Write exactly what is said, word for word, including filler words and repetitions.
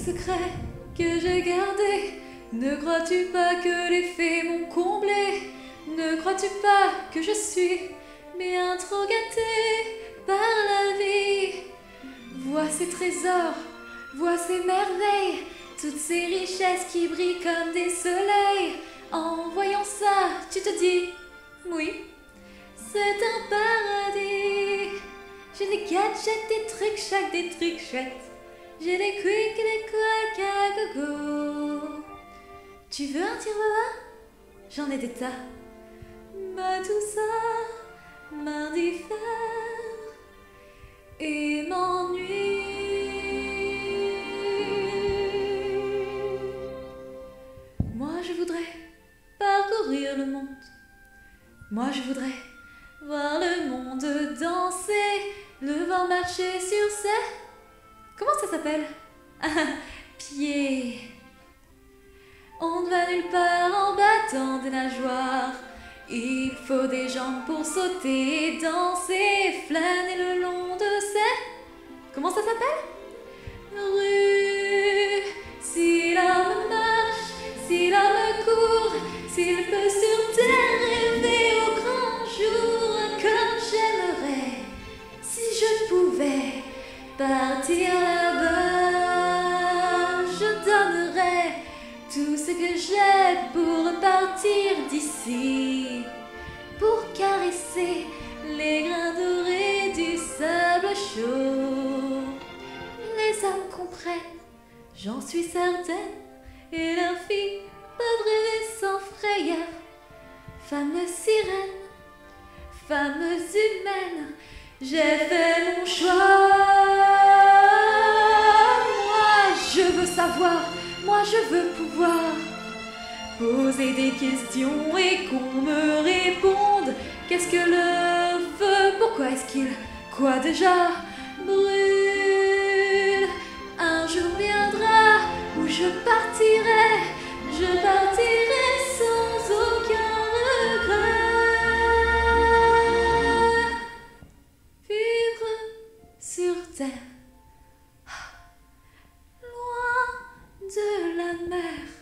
secrets que j'ai gardés. Ne crois-tu pas que les faits m'ont comblé? Ne crois-tu pas que je suis bien trop gâtée par la vie? Vois ces trésors, vois ces merveilles, toutes ces richesses qui brillent comme des soleils. En voyant ça, tu te dis, oui, c'est un paradis. J'ai des gadgets, des trucs chouettes, des trucs chouettes. J'ai des quicks et des couacs à gogo. Tu veux un tire-baba? J'en ai des tas. Ma tout ça m'indiffère et m'ennuie. Moi je voudrais parcourir le monde. Moi je voudrais voir le monde danser, le voir marcher sur ses... Comment ça s'appelle? Pieds. On ne va nulle part en battant des nageoires. Il faut des jambes pour sauter et danser, flâner le long de ces... Comment ça s'appelle? Rue. Si l'homme marche, si l'homme court, s'il peut sur terre rêver au grand jour, comme j'aimerais, si je pouvais partir là-bas, je donnerais tout ce que j'ai pour repartir d'ici, pour caresser les grains dorés du sable chaud. Les hommes comprennent, j'en suis certaine, et leurs filles peuvent rêver sans frayeur. Femmes sirènes, femmes humaines, j'ai fait mon choix. Moi je veux savoir, moi je veux pouvoir poser des questions et qu'on me réponde. Qu'est-ce que le feu? Pourquoi est-ce qu'il, quoi déjà, brûle? Un jour viendra où je partirai, je partirai sans aucun regret. Vivre sur terre, loin de la mer.